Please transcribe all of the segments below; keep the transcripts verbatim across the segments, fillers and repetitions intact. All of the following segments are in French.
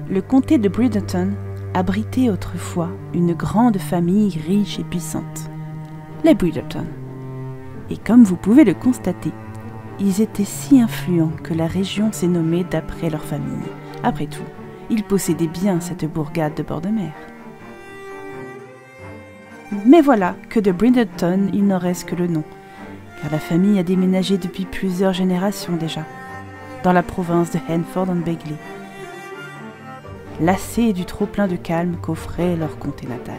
Le comté de Bridgerton abritait autrefois une grande famille riche et puissante, les Bridgerton. Et comme vous pouvez le constater, ils étaient si influents que la région s'est nommée d'après leur famille. Après tout, ils possédaient bien cette bourgade de bord de mer. Mais voilà que de Bridgerton, il n'en reste que le nom, car la famille a déménagé depuis plusieurs générations déjà, dans la province de Henford and Begley, lassés du trop-plein de calme qu'offrait leur comté natal.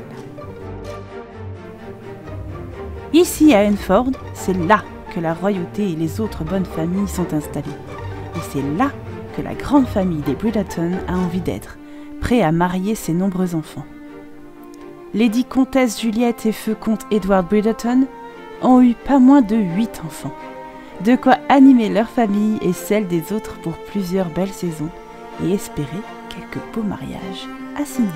Ici à Henford, c'est là que la royauté et les autres bonnes familles sont installées. Et c'est là que la grande famille des Bridgerton a envie d'être, prêt à marier ses nombreux enfants. Lady Comtesse Juliette et feu comte Edward Bridgerton ont eu pas moins de huit enfants. De quoi animer leur famille et celle des autres pour plusieurs belles saisons et espérer quelques beaux mariages à signer.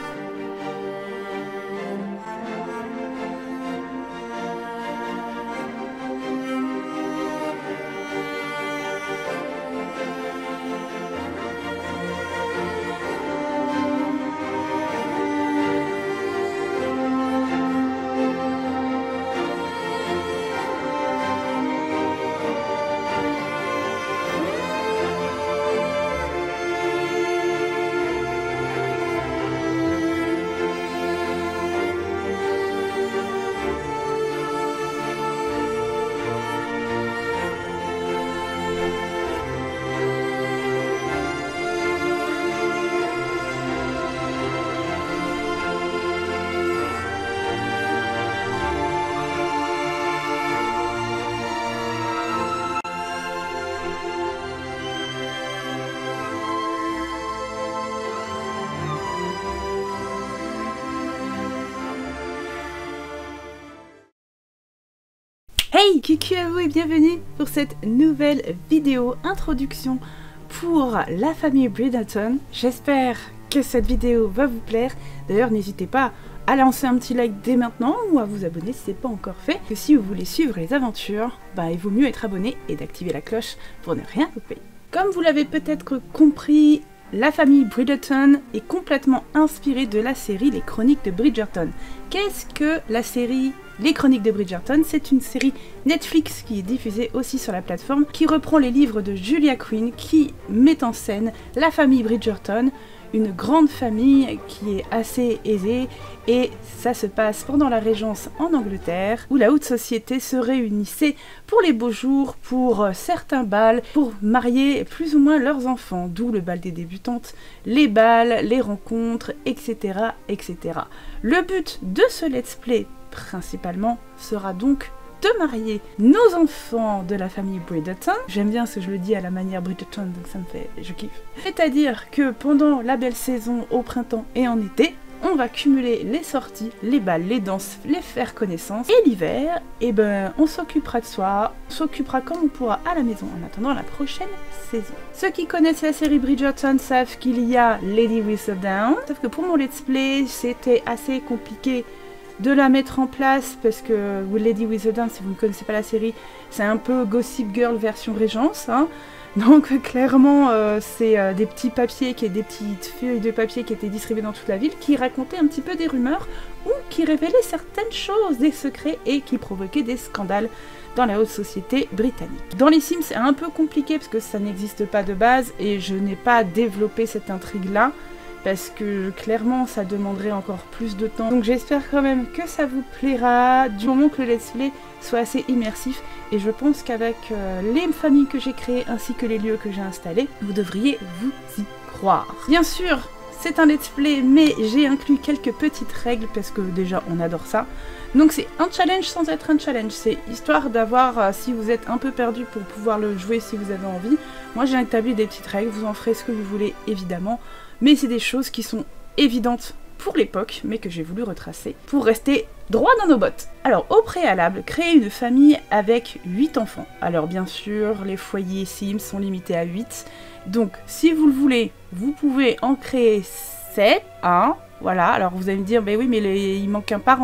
Hey, coucou à vous et bienvenue pour cette nouvelle vidéo introduction pour la famille Bridgerton. J'espère que cette vidéo va vous plaire. D'ailleurs, n'hésitez pas à lancer un petit like dès maintenant ou à vous abonner si ce n'est pas encore fait. Que si vous voulez suivre les aventures, bah, il vaut mieux être abonné et d'activer la cloche pour ne rien louper. Comme vous l'avez peut-être compris, la famille Bridgerton est complètement inspirée de la série Les Chroniques de Bridgerton. Qu'est-ce que la série Les Chroniques de Bridgerton? C'est une série Netflix qui est diffusée aussi sur la plateforme, qui reprend les livres de Julia Quinn, qui met en scène la famille Bridgerton, une grande famille qui est assez aisée, et ça se passe pendant la Régence en Angleterre, où la haute société se réunissait pour les beaux jours, pour certains bals, pour marier plus ou moins leurs enfants, d'où le bal des débutantes, les bals, les rencontres, et cetera, et cetera. Le but de ce let's play principalement sera donc de marier nos enfants de la famille Bridgerton. J'aime bien ce que je le dis à la manière Bridgerton, donc ça me fait... je kiffe. C'est-à-dire que pendant la belle saison au printemps et en été, on va cumuler les sorties, les balles, les danses, les faire connaissance. Et l'hiver, eh ben, on s'occupera de soi, on s'occupera comme on pourra à la maison en attendant la prochaine saison. Ceux qui connaissent la série Bridgerton savent qu'il y a Lady Whistledown, sauf que pour mon let's play, c'était assez compliqué de la mettre en place parce que Lady Whistledown, si vous ne connaissez pas la série, c'est un peu Gossip Girl version Régence, hein. Donc clairement euh, c'est euh, des petits papiers, qui, des petites feuilles de papier qui étaient distribuées dans toute la ville, qui racontaient un petit peu des rumeurs ou qui révélaient certaines choses, des secrets et qui provoquaient des scandales dans la haute société britannique. Dans les Sims, c'est un peu compliqué parce que ça n'existe pas de base et je n'ai pas développé cette intrigue-là, parce que clairement ça demanderait encore plus de temps. Donc j'espère quand même que ça vous plaira, du moment que le let's play soit assez immersif, et je pense qu'avec euh, les familles que j'ai créées ainsi que les lieux que j'ai installés, vous devriez vous y croire. Bien sûr, c'est un let's play, mais j'ai inclus quelques petites règles parce que déjà on adore ça. Donc c'est un challenge sans être un challenge, c'est histoire d'avoir, euh, si vous êtes un peu perdu pour pouvoir le jouer si vous avez envie. Moi j'ai établi des petites règles, vous en ferez ce que vous voulez évidemment, mais c'est des choses qui sont évidentes pour l'époque, mais que j'ai voulu retracer pour rester droit dans nos bottes. Alors au préalable, créer une famille avec huit enfants. Alors bien sûr, les foyers Sims sont limités à huit, donc si vous le voulez, vous pouvez en créer sept, un, voilà. Alors vous allez me dire, bah oui mais les... il manque un parent.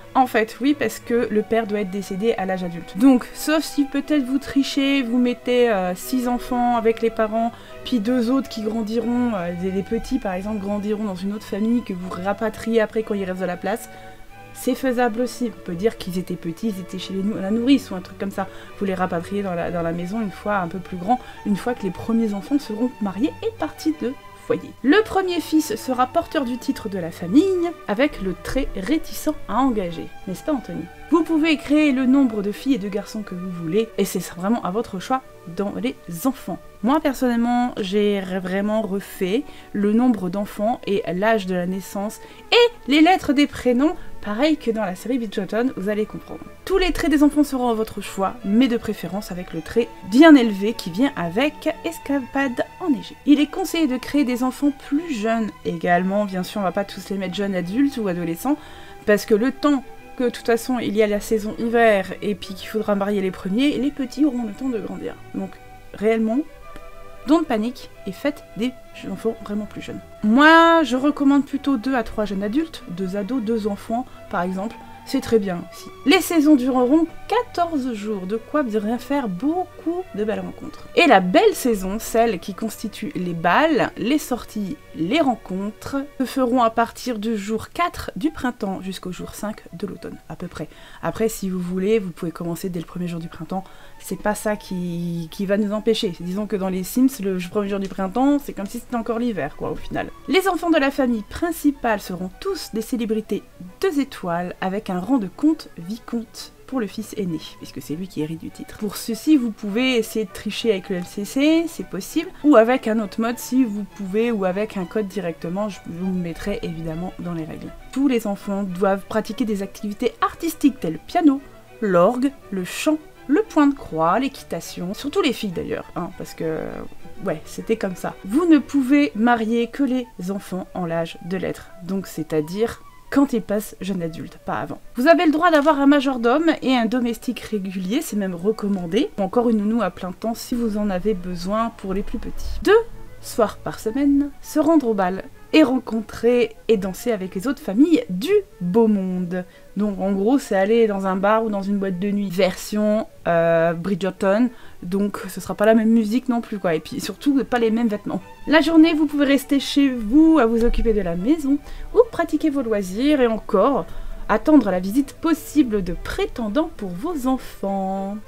En fait, oui, parce que le père doit être décédé à l'âge adulte. Donc, sauf si peut-être vous trichez, vous mettez euh, six enfants avec les parents, puis deux autres qui grandiront, euh, des, des petits par exemple, grandiront dans une autre famille que vous rapatriez après quand il reste de la place. C'est faisable aussi. On peut dire qu'ils étaient petits, ils étaient chez les nou la nourrice ou un truc comme ça. Vous les rapatriez dans la, dans la maison une fois un peu plus grand, une fois que les premiers enfants seront mariés et partis de foyer. Le premier fils sera porteur du titre de la famille, avec le trait réticent à engager. N'est-ce pas, Anthony? Vous pouvez créer le nombre de filles et de garçons que vous voulez, et c'est vraiment à votre choix dans les enfants. Moi, personnellement, j'ai vraiment refait le nombre d'enfants et l'âge de la naissance, et les lettres des prénoms, pareil que dans la série Bridgerton, vous allez comprendre. Tous les traits des enfants seront à votre choix, mais de préférence avec le trait bien élevé qui vient avec Escapade enneigée. Il est conseillé de créer des enfants plus jeunes également, bien sûr on va pas tous les mettre jeunes adultes ou adolescents, parce que le temps que de toute façon il y a la saison hiver et puis qu'il faudra marier les premiers, les petits auront le temps de grandir. Donc réellement, don't panique et faites des enfants vraiment plus jeunes. Moi, je recommande plutôt deux à trois jeunes adultes, deux ados, deux enfants par exemple. C'est très bien aussi. Les saisons dureront quatorze jours, de quoi bien faire beaucoup de belles rencontres. Et la belle saison, celle qui constitue les bals, les sorties, les rencontres, se feront à partir du jour quatre du printemps jusqu'au jour cinq de l'automne, à peu près. Après, si vous voulez, vous pouvez commencer dès le premier jour du printemps. C'est pas ça qui, qui va nous empêcher. Disons que dans les Sims, le premier jour du printemps, c'est comme si c'était encore l'hiver, quoi, au final. Les enfants de la famille principale seront tous des célébrités deux étoiles, avec un rang de comte vicomte pour le fils aîné, puisque c'est lui qui hérite du titre. Pour ceci, vous pouvez essayer de tricher avec le L C C, c'est possible, ou avec un autre mode si vous pouvez, ou avec un code directement, je vous le mettrai évidemment dans les règles. Tous les enfants doivent pratiquer des activités artistiques telles le piano, l'orgue, le chant, le point de croix, l'équitation, surtout les filles d'ailleurs, hein, parce que ouais, c'était comme ça. Vous ne pouvez marier que les enfants en l'âge de l'être, donc c'est-à-dire quand ils passent jeune adulte, pas avant. Vous avez le droit d'avoir un majordome et un domestique régulier, c'est même recommandé, ou encore une nounou à plein temps si vous en avez besoin pour les plus petits. Deux soirs par semaine, se rendre au bal et rencontrer et danser avec les autres familles du beau monde. Donc en gros c'est aller dans un bar ou dans une boîte de nuit version euh, Bridgerton, donc ce sera pas la même musique non plus quoi, et puis surtout pas les mêmes vêtements. La journée vous pouvez rester chez vous à vous occuper de la maison ou pratiquer vos loisirs et encore attendre la visite possible de prétendants pour vos enfants.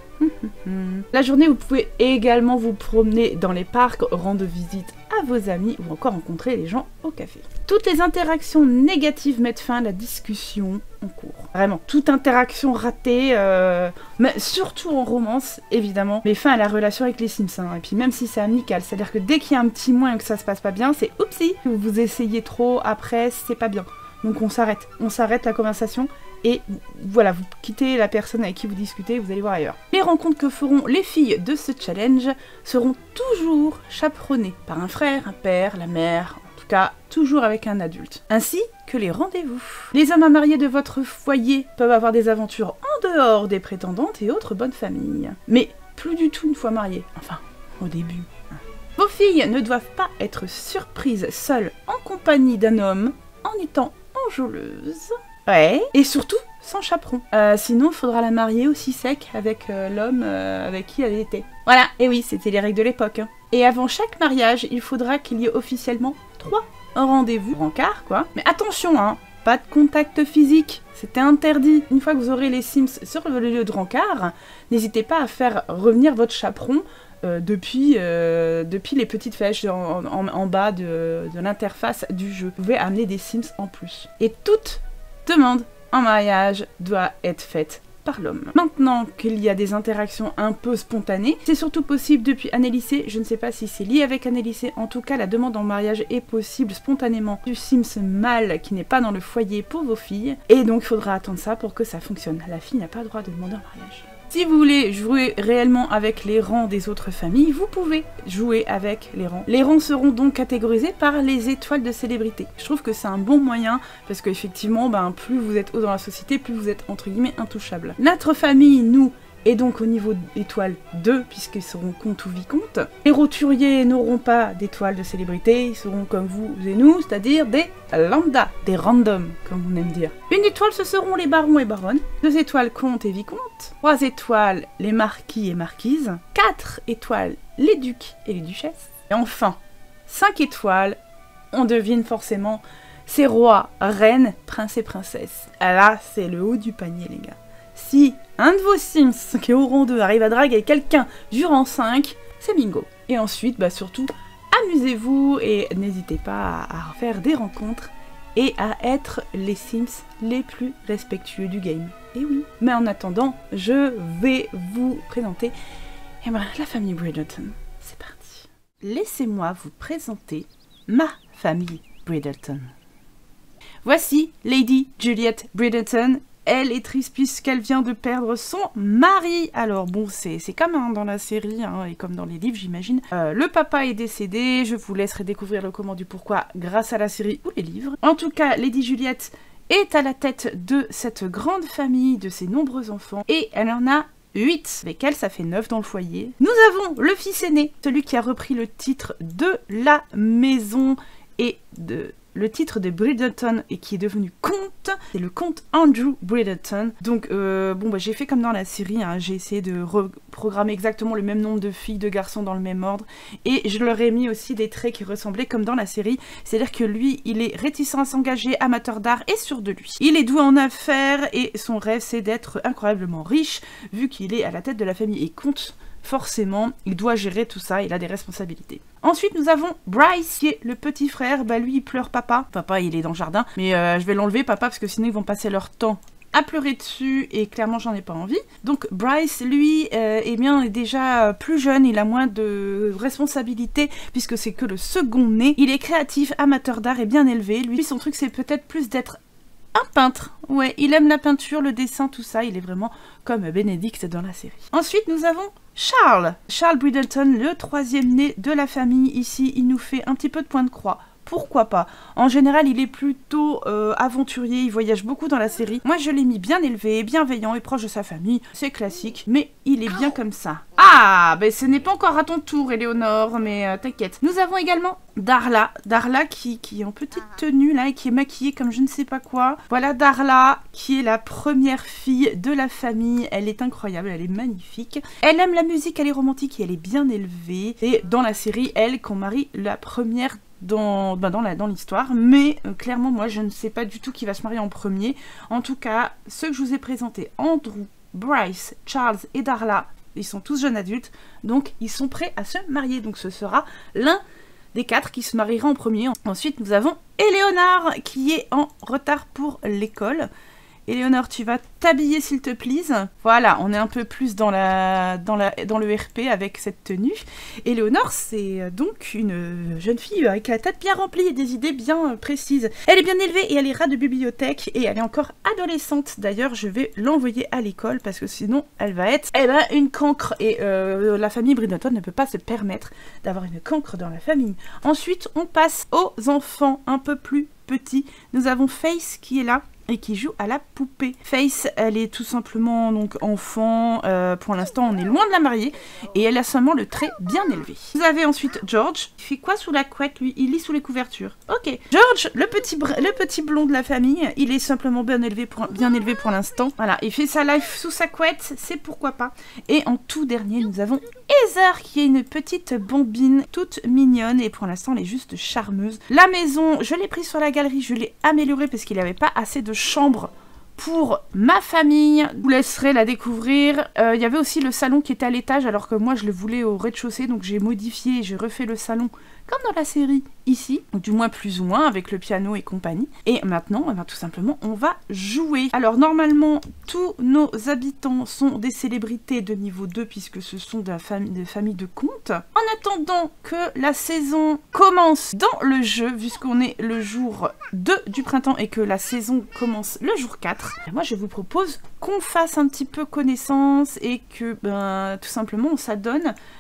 La journée, vous pouvez également vous promener dans les parcs, rendre visite à vos amis ou encore rencontrer les gens au café. Toutes les interactions négatives mettent fin à la discussion en cours. Vraiment, toute interaction ratée, euh, mais surtout en romance, évidemment, met fin à la relation avec les Sims. Hein. Et puis même si c'est amical, c'est-à-dire que dès qu'il y a un petit moins et que ça se passe pas bien, c'est oupsie, vous vous essayez trop, après c'est pas bien. Donc on s'arrête, on s'arrête la conversation et voilà, vous quittez la personne avec qui vous discutez, vous allez voir ailleurs. Les rencontres que feront les filles de ce challenge seront toujours chaperonnées par un frère, un père, la mère, en tout cas toujours avec un adulte, ainsi que les rendez-vous. Les hommes à marier de votre foyer peuvent avoir des aventures en dehors des prétendantes et autres bonnes familles, mais plus du tout une fois mariés, enfin au début. Vos filles ne doivent pas être surprises seules en compagnie d'un homme en étant enjôleuses. Ouais, et surtout sans chaperon. Euh, sinon, il faudra la marier aussi sec avec euh, l'homme euh, avec qui elle était. Voilà, et oui, c'était les règles de l'époque. Hein. Et avant chaque mariage, il faudra qu'il y ait officiellement trois rendez-vous, rencard quoi. Mais attention, hein, pas de contact physique, c'était interdit. Une fois que vous aurez les Sims sur le lieu de rencard, n'hésitez pas à faire revenir votre chaperon euh, depuis, euh, depuis les petites flèches en, en, en bas de, de l'interface du jeu. Vous pouvez amener des Sims en plus. Et toutes demande en mariage doit être faite par l'homme. Maintenant qu'il y a des interactions un peu spontanées, c'est surtout possible depuis Annelissé. Je ne sais pas si c'est lié avec Annelissé, en tout cas la demande en mariage est possible spontanément du Sims mâle qui n'est pas dans le foyer pour vos filles, et donc il faudra attendre ça pour que ça fonctionne. La fille n'a pas le droit de demander en mariage. Si vous voulez jouer réellement avec les rangs des autres familles, vous pouvez jouer avec les rangs. Les rangs seront donc catégorisés par les étoiles de célébrité. Je trouve que c'est un bon moyen, parce qu'effectivement, ben, plus vous êtes haut dans la société, plus vous êtes entre guillemets intouchable. Notre famille, nous, et donc au niveau étoile deux, puisqu'ils seront comte ou vicomte. Les roturiers n'auront pas d'étoiles de célébrité, ils seront comme vous et nous, c'est-à-dire des lambda, des randoms, comme on aime dire. Une étoile, ce seront les barons et baronnes. Deux étoiles, comte et vicomte. Trois étoiles, les marquis et marquises. Quatre étoiles, les ducs et les duchesses. Et enfin, cinq étoiles, on devine forcément, c'est rois, reines, princes et princesses. Là, c'est le haut du panier, les gars. Si un de vos Sims qui est au rang deux arrive à draguer quelqu'un du rang cinq, c'est bingo. Et ensuite, bah surtout, amusez-vous et n'hésitez pas à, à faire des rencontres et à être les Sims les plus respectueux du game. Et oui. Mais en attendant, je vais vous présenter eh ben, la famille Bridgerton. C'est parti. Laissez-moi vous présenter ma famille Bridgerton. Voici Lady Juliette Bridgerton. Elle est triste puisqu'elle vient de perdre son mari. Alors bon, c'est comme hein, dans la série hein, et comme dans les livres, j'imagine. Euh, le papa est décédé, je vous laisserai découvrir le comment du pourquoi grâce à la série ou les livres. En tout cas, Lady Juliette est à la tête de cette grande famille, de ses nombreux enfants, et elle en a huit. Avec elle, ça fait neuf dans le foyer. Nous avons le fils aîné, celui qui a repris le titre de la maison et de... le titre de Bridgerton et qui est devenu comte, c'est le comte Andrew Bridgerton. Donc euh, bon bah j'ai fait comme dans la série, hein, j'ai essayé de reprogrammer exactement le même nombre de filles, de garçons dans le même ordre, et je leur ai mis aussi des traits qui ressemblaient comme dans la série, c'est-à-dire que lui il est réticent à s'engager, amateur d'art et sûr de lui. Il est doué en affaires et son rêve c'est d'être incroyablement riche vu qu'il est à la tête de la famille et comte. Forcément, il doit gérer tout ça, il a des responsabilités. Ensuite, nous avons Bryce, qui est le petit frère. Bah lui, il pleure papa. Papa, il est dans le jardin. Mais euh, je vais l'enlever, papa, parce que sinon, ils vont passer leur temps à pleurer dessus. Et clairement, j'en ai pas envie. Donc, Bryce, lui, euh, eh bien, est déjà plus jeune. Il a moins de responsabilités, puisque c'est que le second né. Il est créatif, amateur d'art et bien élevé. Lui, son truc, c'est peut-être plus d'être un peintre. Ouais, il aime la peinture, le dessin, tout ça. Il est vraiment comme Benedict dans la série. Ensuite, nous avons Charles. Charles Bridgerton, le troisième né de la famille. Ici, il nous fait un petit peu de point de croix. Pourquoi pas? En général, il est plutôt euh, aventurier, il voyage beaucoup dans la série. Moi, je l'ai mis bien élevé, bienveillant et proche de sa famille. C'est classique, mais il est bien comme ça. Ah, ben ce n'est pas encore à ton tour, Éléonore, mais euh, t'inquiète. Nous avons également Darla. Darla qui, qui est en petite tenue, là, et qui est maquillée comme je ne sais pas quoi. Voilà Darla, qui est la première fille de la famille. Elle est incroyable, elle est magnifique. Elle aime la musique, elle est romantique et elle est bien élevée. Et dans la série, elle, qu'on marie la première dans, ben dans, la, dans l'histoire, mais euh, clairement moi je ne sais pas du tout qui va se marier en premier. En tout cas, ceux que je vous ai présentés, Andrew, Bryce, Charles et Darla, ils sont tous jeunes adultes, donc ils sont prêts à se marier, donc ce sera l'un des quatre qui se mariera en premier. Ensuite nous avons Éléonore qui est en retard pour l'école. Éléonore, tu vas t'habiller s'il te plaît. Voilà, on est un peu plus dans, la, dans, la, dans le R P avec cette tenue. Éléonore, c'est donc une jeune fille avec la tête bien remplie et des idées bien précises. Elle est bien élevée et elle ira de bibliothèque et elle est encore adolescente. D'ailleurs, je vais l'envoyer à l'école parce que sinon, elle va être eh ben, une cancre. Et euh, la famille Bridgerton ne peut pas se permettre d'avoir une cancre dans la famille. Ensuite, on passe aux enfants un peu plus petits. Nous avons Faith qui est là et qui joue à la poupée. Faith, elle est tout simplement donc enfant, euh, pour l'instant on est loin de la marier, et elle a seulement le trait bien élevé. Vous avez ensuite George, il fait quoi sous la couette lui? Il lit sous les couvertures. Ok. George, le petit, le petit blond de la famille, il est simplement bien élevé pour, bien élevé pour l'instant. Voilà, il fait sa life sous sa couette, c'est pourquoi pas. Et en tout dernier, nous avons Heather, qui est une petite bambine toute mignonne, et pour l'instant elle est juste charmeuse. La maison, je l'ai prise sur la galerie, je l'ai améliorée parce qu'il n'y avait pas assez de chambre pour ma famille. Je vous laisserai la découvrir. Euh, il y avait aussi le salon qui était à l'étage alors que moi je le voulais au rez-de-chaussée, donc j'ai modifié et j'ai refait le salon comme dans la série ici, du moins plus ou moins avec le piano et compagnie. Et maintenant, eh ben, tout simplement, on va jouer. Alors normalement, tous nos habitants sont des célébrités de niveau deux puisque ce sont de la famille, des familles de contes. En attendant que la saison commence dans le jeu, puisqu'on est le jour deux du printemps et que la saison commence le jour quatre, moi je vous propose qu'on fasse un petit peu connaissance et que ben, tout simplement on s'adonne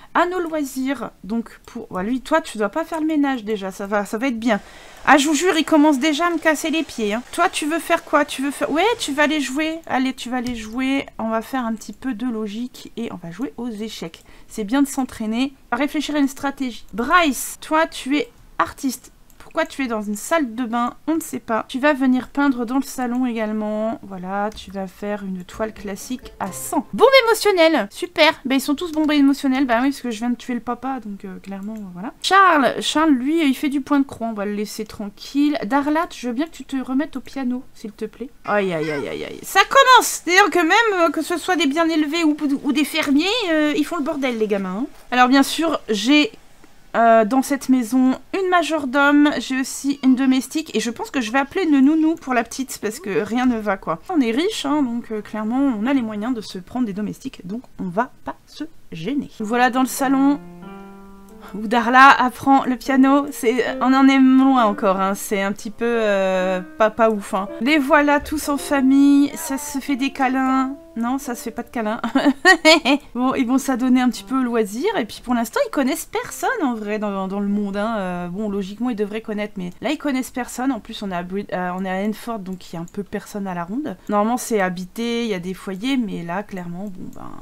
à nos loisirs. Donc, pour ouais, lui, toi, tu dois pas faire le ménage déjà. Ça va, ça va être bien. Ah, je vous jure, il commence déjà à me casser les pieds. Hein. Toi, tu veux faire quoi? Tu veux faire... Ouais, tu vas aller jouer. Allez, tu vas aller jouer. On va faire un petit peu de logique et on va jouer aux échecs. C'est bien de s'entraîner. On va réfléchir à une stratégie. Bryce, toi, tu es artiste. Pourquoi tu es dans une salle de bain? On ne sait pas. Tu vas venir peindre dans le salon également. Voilà, tu vas faire une toile classique à cent. Bombe émotionnelle. Super. Ben, ils sont tous bombés émotionnels. Bah oui, parce que je viens de tuer le papa, donc euh, clairement, euh, voilà. Charles, Charles, lui, il fait du point de croix. On va le laisser tranquille. Darla, je veux bien que tu te remettes au piano, s'il te plaît. Aïe, aïe, aïe, aïe, aïe. Ça commence. C'est-à-dire que même, euh, que ce soit des bien élevés ou, ou des fermiers, euh, ils font le bordel, les gamins. Hein. Alors, bien sûr, j'ai... Euh, dans cette maison, une majordome, j'ai aussi une domestique et je pense que je vais appeler une nounou pour la petite parce que rien ne va quoi. On est riche, hein, donc euh, clairement on a les moyens de se prendre des domestiques, donc on va pas se gêner. Voilà dans le salon où Darla apprend le piano, c'est, on en est loin encore, hein. C'est un petit peu euh, pas, pas ouf. Hein. Les voilà tous en famille, ça se fait des câlins. Non, ça se fait pas de câlins. Bon, ils vont s'adonner un petit peu au loisir. Et puis pour l'instant, ils connaissent personne en vrai dans, dans le monde. Hein. Euh, bon, logiquement, ils devraient connaître, mais là, ils connaissent personne. En plus, on est à, Brid euh, on est à Enford, donc il y a un peu personne à la ronde. Normalement, c'est habité, il y a des foyers, mais là, clairement, bon ben,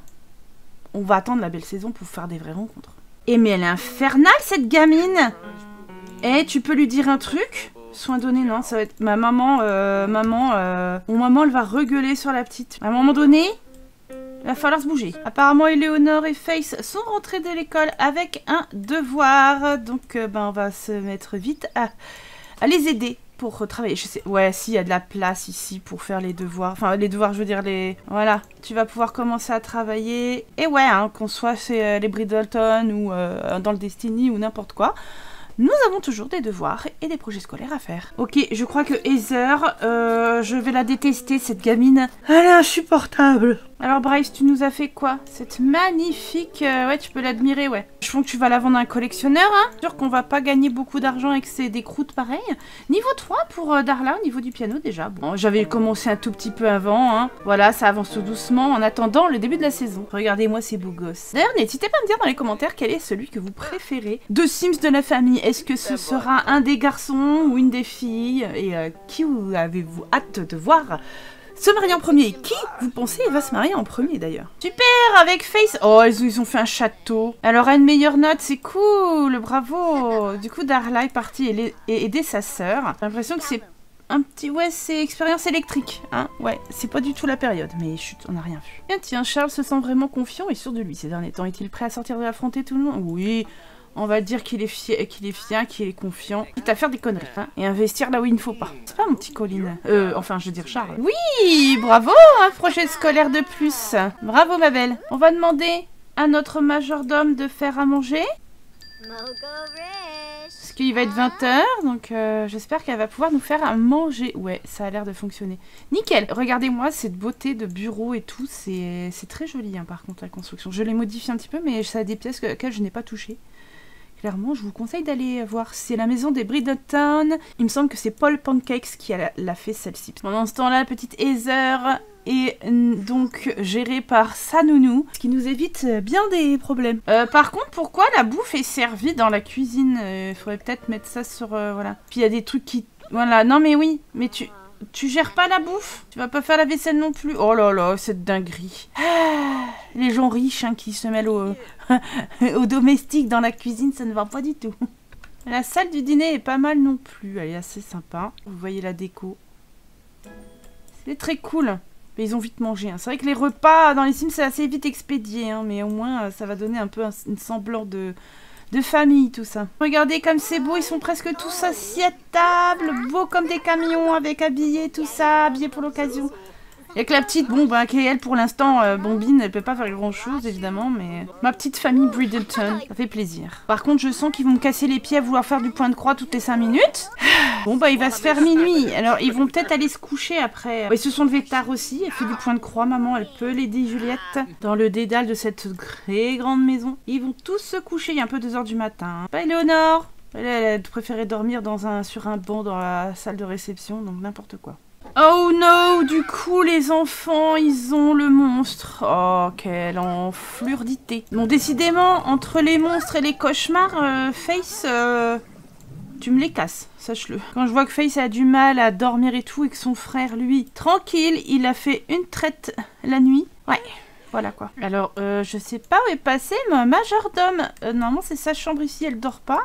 on va attendre la belle saison pour faire des vraies rencontres. Et mais elle est infernale, cette gamine. Eh, tu peux lui dire un truc ? Soin donné, non, ça va être ma maman, euh, maman, euh... mon maman, elle va regueuler sur la petite. À un moment donné, il va falloir se bouger. Apparemment, Eleonore et Faith sont rentrés de l'école avec un devoir. Donc, euh, ben, on va se mettre vite à, à les aider pour travailler. Je sais, ouais, si, il y a de la place ici pour faire les devoirs. Enfin, les devoirs, je veux dire, les... Voilà, tu vas pouvoir commencer à travailler. Et ouais, hein, qu'on soit chez euh, les Bridleton ou euh, dans le Destiny ou n'importe quoi. Nous avons toujours des devoirs et des projets scolaires à faire. Ok, je crois que Heather, euh, je vais la détester, cette gamine. Elle est insupportable. Alors Bryce, tu nous as fait quoi? Cette magnifique... Euh, ouais, tu peux l'admirer, ouais. Je pense que tu vas la vendre à un collectionneur, hein. Sûr qu'on va pas gagner beaucoup d'argent avec ces, des croûtes pareilles. Niveau trois pour euh, Darla, au niveau du piano déjà. Bon, j'avais commencé un tout petit peu avant, hein. Voilà, ça avance tout doucement en attendant le début de la saison. Regardez-moi ces beaux gosses. D'ailleurs, n'hésitez pas à me dire dans les commentaires quel est celui que vous préférez de Sims de la famille. Est-ce que ce sera un des garçons ou une des filles? Et euh, qui avez-vous hâte de voir se marier en premier? Qui, vous pensez, va se marier en premier d'ailleurs? Super, avec Faith. Oh, ils, ils ont fait un château. Elle aura une meilleure note, c'est cool, bravo. Du coup, Darla est partie et aider sa sœur. J'ai l'impression que c'est un petit... Ouais, c'est expérience électrique, hein. Ouais, c'est pas du tout la période, mais chut, on n'a rien vu. Tiens, tiens, Charles se sent vraiment confiant et sûr de lui ces derniers temps. Est-il prêt à sortir de l'affronter tout le monde? Oui. On va dire qu'il est fier, qu'il est fier, qu'il est confiant. Quitte à faire des conneries, hein, et investir là où il ne faut pas. C'est pas mon petit Colin. Euh, enfin, je veux dire Charles. Oui, bravo, un projet scolaire de plus. Bravo, ma belle. On va demander à notre majordome de faire à manger. Parce qu'il va être vingt heures, donc euh, j'espère qu'elle va pouvoir nous faire à manger. Ouais, ça a l'air de fonctionner. Nickel. Regardez-moi cette beauté de bureau et tout. C'est très joli, hein, par contre, la construction. Je l'ai modifié un petit peu, mais ça a des pièces auxquelles je n'ai pas touché. Clairement, je vous conseille d'aller voir. C'est la maison des Bridleton. Il me semble que c'est Paul Pancakes qui a, l'a fait celle-ci. Pendant ce temps-là, la petite Heather est donc gérée par sa nounou, ce qui nous évite bien des problèmes. Euh, par contre, pourquoi la bouffe est servie dans la cuisine? Il euh, faudrait peut-être mettre ça sur... Euh, voilà. Puis il y a des trucs qui... Voilà, non mais oui, mais tu... Tu gères pas la bouffe? Tu vas pas faire la vaisselle non plus? Oh là là, cette dinguerie. Ah, les gens riches, hein, qui se mêlent aux, aux domestiques dans la cuisine, ça ne va pas du tout. La salle du dîner est pas mal non plus. Elle est assez sympa. Vous voyez la déco. C'est très cool. Mais ils ont vite mangé. Hein. C'est vrai que les repas dans les Sims, c'est assez vite expédié. Hein, mais au moins, ça va donner un peu un, une semblant de... de famille, tout ça. Regardez comme c'est beau, ils sont presque tous assis à table, beaux comme des camions, avec habillés, tout ça, habillés pour l'occasion. Il y a que la petite, bon, bah, qui elle, pour l'instant, euh, bombine, elle peut pas faire grand-chose, évidemment, mais... Ma petite famille Bridleton, ça fait plaisir. Par contre, je sens qu'ils vont me casser les pieds à vouloir faire du point de croix toutes les cinq minutes. Bon, bah, il va se faire minuit. Alors, ils vont peut-être aller se coucher après. Ils se sont levés tard aussi. Elle fait du point de croix, maman. Elle peut l'aider, Juliette, dans le dédale de cette très grande maison. Ils vont tous se coucher. Il est un peu deux heures du matin. Pas Eleonore. Elle, elle préférait dormir dans un, sur un banc dans la salle de réception, donc n'importe quoi. Oh no, du coup les enfants ils ont le monstre. Oh quelle enflurdité. Bon décidément entre les monstres et les cauchemars, euh, Face, euh, tu me les casses, sache-le. Quand je vois que Face a du mal à dormir et tout et que son frère lui, tranquille, il a fait une traite la nuit. Ouais. Voilà quoi. Alors, euh, je sais pas où est passé ma majordome. Euh, normalement, c'est sa chambre ici, elle dort pas.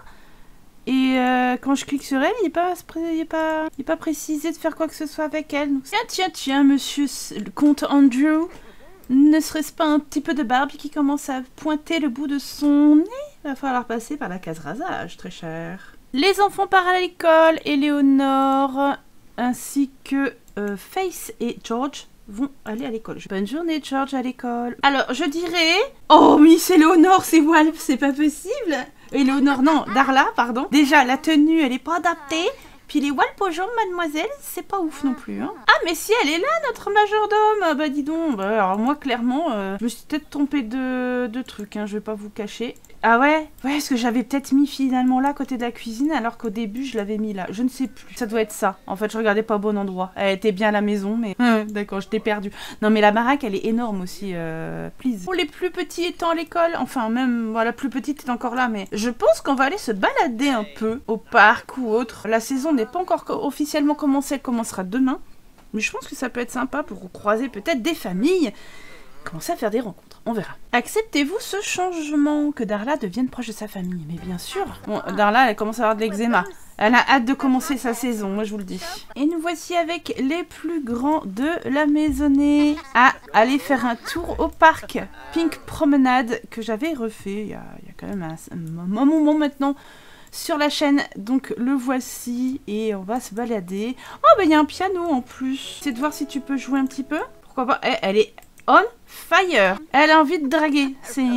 Et euh, quand je clique sur elle, il n'est pas, pas, pas précisé de faire quoi que ce soit avec elle. Donc, tiens, tiens, tiens, monsieur le comte Andrew. Ne serait-ce pas un petit peu de barbe qui commence à pointer le bout de son nez? Il va falloir passer par la case rasage, très cher. Les enfants partent à l'école, Éléonore, ainsi que euh, Face et George vont aller à l'école. Bonne journée, George, à l'école. Alors, je dirais... Oh, Miss Éléonore, c'est Walp, c'est pas possible. Éléonore, non, Darla, pardon. Déjà, la tenue, elle est pas adaptée. Puis les Walp aux jambes, mademoiselle, c'est pas ouf non plus. Hein. Ah, mais si, elle est là, notre majordome. Bah, dis donc. Bah, alors, moi, clairement, euh, je me suis peut-être trompée de, de trucs, hein, je vais pas vous cacher. Ah ouais? Ouais, parce que j'avais peut-être mis finalement là, à côté de la cuisine, alors qu'au début, je l'avais mis là. Je ne sais plus. Ça doit être ça. En fait, je regardais pas au bon endroit. Elle était bien à la maison, mais... D'accord, je t'ai perdu. Non, mais la baraque, elle est énorme aussi. Euh... Please. Pour les plus petits étant à l'école, enfin, même, voilà, la plus petite est encore là, mais je pense qu'on va aller se balader un peu au parc ou autre. La saison n'est pas encore officiellement commencée, elle commencera demain. Mais je pense que ça peut être sympa pour croiser peut-être des familles. Commencer à faire des rencontres, on verra. Acceptez-vous ce changement, que Darla devienne proche de sa famille? Mais bien sûr. Bon, Darla, elle commence à avoir de l'eczéma. Elle a hâte de commencer sa saison, moi je vous le dis. Et nous voici avec les plus grands de la maisonnée à aller faire un tour au parc Pink Promenade que j'avais refait il y, a, il y a quand même un, un moment maintenant sur la chaîne. Donc le voici et on va se balader. Oh, bah il y a un piano en plus. C'est de voir si tu peux jouer un petit peu. Pourquoi pas? Elle, elle est... on fire. Elle a envie de draguer.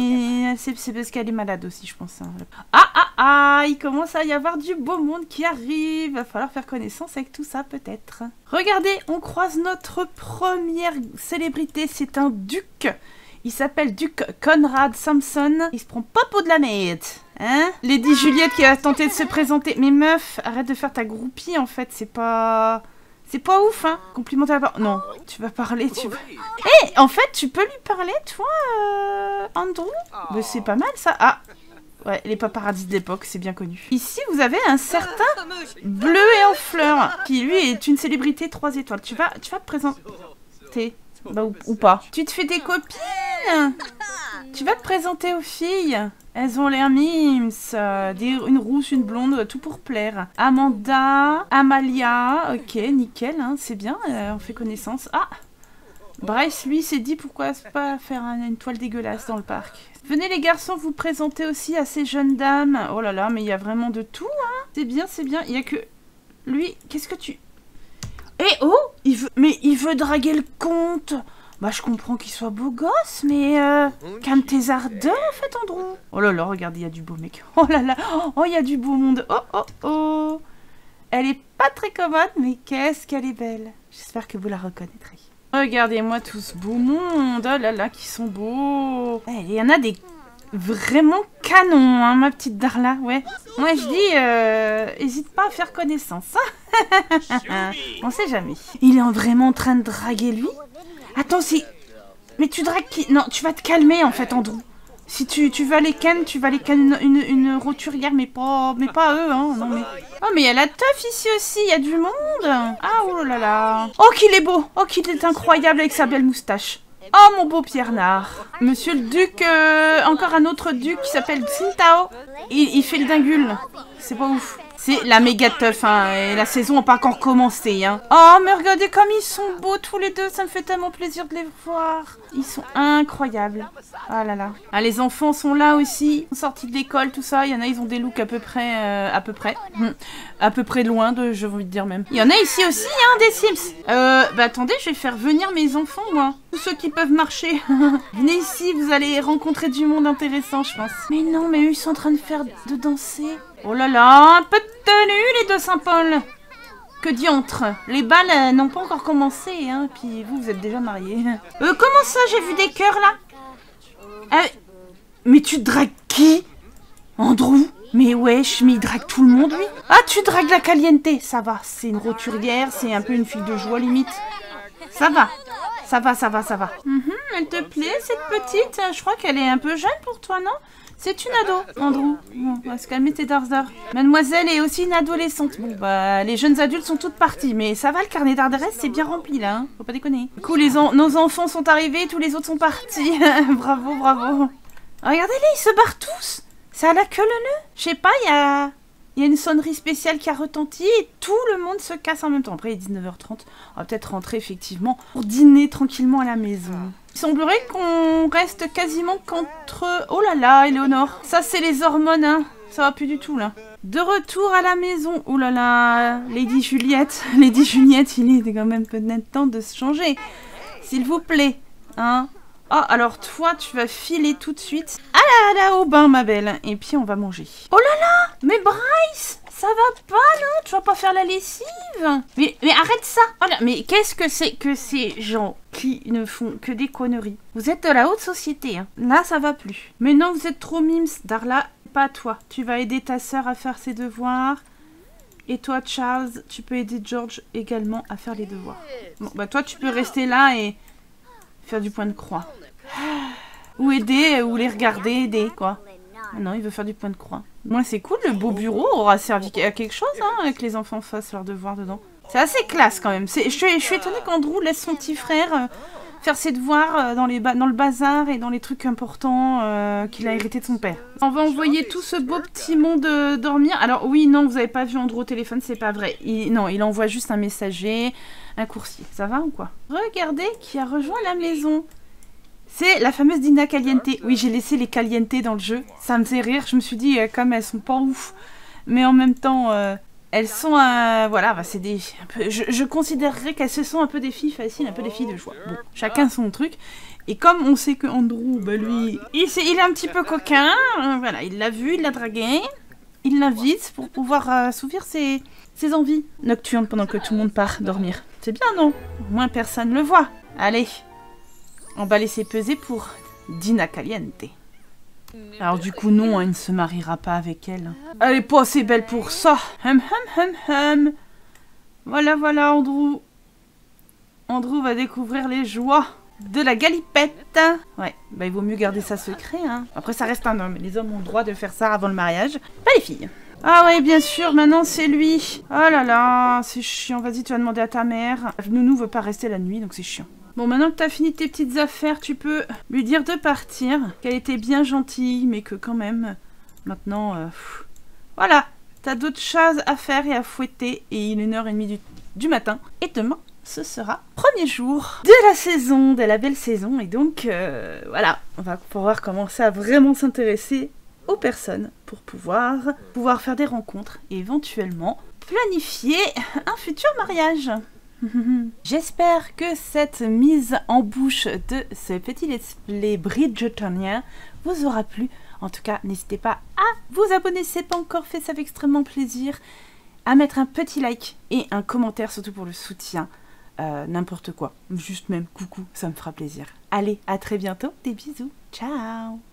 C'est parce qu'elle est malade aussi, je pense. Hein. Ah, ah, ah, il commence à y avoir du beau monde qui arrive. Va falloir faire connaissance avec tout ça, peut-être. Regardez, on croise notre première célébrité. C'est un duc. Il s'appelle Duc Conrad Sampson. Il se prend pas pour de la merde. Hein? Lady Juliette qui a tenté de se présenter. Mais meuf, arrête de faire ta groupie, en fait. C'est pas... C'est pas ouf, hein. Complimenter la parole. Non, tu vas parler, tu vas... Hé, hey, en fait, tu peux lui parler, toi, euh, Andrew? Mais c'est pas mal, ça. Ah, ouais, les paparazzis de l'époque, c'est bien connu. Ici, vous avez un certain Bleu et en fleurs, qui, lui, est une célébrité trois étoiles. Tu vas, tu vas te présenter, bah, ou, ou pas. Tu te fais des copines? Tu vas te présenter aux filles? Elles ont l'air mimes, euh, des, une rousse, une blonde, tout pour plaire. Amanda, Amalia, ok, nickel, hein, c'est bien, euh, on fait connaissance. Ah, Bryce, lui, s'est dit pourquoi pas faire un, une toile dégueulasse dans le parc. Venez les garçons, vous présenter aussi à ces jeunes dames. Oh là là, mais il y a vraiment de tout, hein. C'est bien, c'est bien, il y a que... Lui, qu'est-ce que tu... Eh oh, il veut... Mais il veut draguer le comte. Bah, je comprends qu'il soit beau gosse, mais euh, calme tes ardeurs, en fait, Andrew. Oh là là, regardez, il y a du beau mec. Oh là là, oh, il y a du beau monde. Oh, oh, oh. Elle est pas très commode, mais qu'est-ce qu'elle est belle. J'espère que vous la reconnaîtrez. Regardez-moi tout ce beau monde. Oh là là, qui sont beaux. Il y en a des vraiment canons, hein, ma petite Darla, ouais. Moi, je dis, euh, hésite pas à faire connaissance. On sait jamais. Il est vraiment en train de draguer, lui? Attends, si... Mais tu dragues qui? Non, tu vas te calmer, en fait, Andrew. Si tu, tu vas les ken, tu vas les ken une, une, une roturière, mais pas, mais pas eux, hein. Non, mais... Oh, mais il y a la teuf ici aussi, il y a du monde. Ah, oh là là. Oh, qu'il est beau. Oh, qu'il est incroyable avec sa belle moustache. Oh, mon beau Pierre Nard. Monsieur le duc, euh, encore un autre duc qui s'appelle Tsintao. Il, il fait le dingule. C'est pas ouf. C'est la méga teuf, hein, et la saison n'a pas encore commencé, hein. Oh, mais regardez comme ils sont beaux tous les deux, ça me fait tellement plaisir de les voir. Ils sont incroyables. Ah là là. Ah, les enfants sont là aussi, sortis de l'école, tout ça. Il y en a, ils ont des looks à peu près, euh, à peu près, hum, à peu près loin de, je veux envie de dire même. Il y en a ici aussi, hein, des Sims. Euh, bah attendez, je vais faire venir mes enfants, moi. Tous ceux qui peuvent marcher. Venez ici, vous allez rencontrer du monde intéressant, je pense. Mais non, mais eux, ils sont en train de faire, de danser. Oh là là, un peu de tenue, les deux Saint-Paul. Que diantre. Les balles euh, n'ont pas encore commencé, hein. Puis vous, vous êtes déjà mariés. Euh, comment ça, j'ai vu des cœurs, là? euh, Mais tu dragues qui? Andrew? Mais wesh, mais il drague tout le monde, lui. Ah, tu dragues la Caliente. Ça va, c'est une roturière, c'est un peu une fille de joie, limite. Ça va, ça va, ça va, ça va. Mm-hmm, elle te plaît, cette petite? Je crois qu'elle est un peu jeune pour toi, non? C'est une ado, Andrew. Bon, on va se calmer tes dards. Mademoiselle est aussi une adolescente. Bon, bah, les jeunes adultes sont toutes parties. Mais ça va, le carnet d'adresse, c'est bien rempli, là. Hein, faut pas déconner. Du coup, les en nos enfants sont arrivés, tous les autres sont partis. Bravo, bravo. Regardez-les, ils se barrent tous. C'est à la queue le nœud. Je sais pas, il y a... Il y a une sonnerie spéciale qui a retenti et tout le monde se casse en même temps. Après, il est dix-neuf heures trente. On va peut-être rentrer, effectivement, pour dîner tranquillement à la maison. Il semblerait qu'on reste quasiment qu'entre... Oh là là, Éléonore. Ça, c'est les hormones, hein. Ça va plus du tout, là. De retour à la maison. Oh là là, Lady Juliette. Lady Juliette, il est quand même peut-être temps de se changer. S'il vous plaît, hein. Oh, alors toi, tu vas filer tout de suite. Ah là là, au bain, ma belle. Et puis, on va manger. Oh là là, mais Bryce, ça va pas, non? Tu vas pas faire la lessive? Mais, mais arrête ça. Oh là, mais qu'est-ce que c'est que ces gens qui ne font que des conneries? Vous êtes de la haute société, hein. Là, ça va plus. Mais non, vous êtes trop mimes. Darla, pas toi. Tu vas aider ta sœur à faire ses devoirs. Et toi, Charles, tu peux aider George également à faire les devoirs. Bon, bah toi, tu peux rester là et faire du point de croix. Ou aider, ou les regarder, aider, quoi. Ah non, il veut faire du point de croix. Moi, c'est cool, le beau bureau aura servi à quelque chose, hein, que les enfants fassent leurs devoirs dedans. C'est assez classe, quand même. Je, je suis étonnée qu'Andrew laisse son petit frère euh, faire ses devoirs euh, dans, les dans le bazar et dans les trucs importants euh, qu'il a hérité de son père. On va envoyer tout ce beau petit monde euh, dormir. Alors, oui, non, vous avez pas vu Andrew au téléphone, c'est pas vrai. Il, non, il envoie juste un messager, un coursier. Ça va ou quoi? Regardez qui a rejoint la maison. C'est la fameuse Dina Caliente. Oui, j'ai laissé les Caliente dans le jeu. Ça me fait rire. Je me suis dit, euh, comme elles sont pas ouf. Mais en même temps, euh, elles sont... Euh, voilà, bah, c'est des... Un peu, je, je considérerais qu'elles se sont un peu des filles faciles, un peu des filles de joie. Bon, chacun son truc. Et comme on sait que Andrew, bah lui, il, est, il est un petit peu coquin. Euh, voilà, il l'a vu, il l'a dragué. Il l'invite pour pouvoir euh, assouvir ses, ses envies nocturnes pendant que tout le monde part dormir. C'est bien, non? Au moins personne le voit. Allez. On va laisser peser pour Dina Caliente. Alors du coup, non, il ne se mariera pas avec elle. Elle est pas assez belle pour ça. Hum, hum, hum, hum. Voilà, voilà, Andrew. Andrew va découvrir les joies de la galipette. Ouais, bah il vaut mieux garder ça secret, hein. Après, ça reste un homme. Les hommes ont le droit de faire ça avant le mariage. Pas les filles. Ah ouais, bien sûr, maintenant c'est lui. Oh là là, c'est chiant. Vas-y, tu vas demander à ta mère. Nounou veut pas rester la nuit, donc c'est chiant. Bon, maintenant que t'as fini tes petites affaires, tu peux lui dire de partir, qu'elle était bien gentille, mais que quand même, maintenant, euh, pff, voilà, t'as d'autres choses à faire et à fouetter, et il est une heure trente du, du matin, et demain, ce sera premier jour de la saison, de la belle saison, et donc, euh, voilà, on va pouvoir commencer à vraiment s'intéresser aux personnes pour pouvoir, pouvoir faire des rencontres, et éventuellement planifier un futur mariage. J'espère que cette mise en bouche de ce petit let's play bridgertonien vous aura plu. En tout cas, n'hésitez pas à vous abonner si ce n'est pas encore fait, ça fait extrêmement plaisir. À mettre un petit like et un commentaire, surtout pour le soutien. Euh, n'importe quoi, juste même coucou, ça me fera plaisir. Allez, à très bientôt, des bisous, ciao.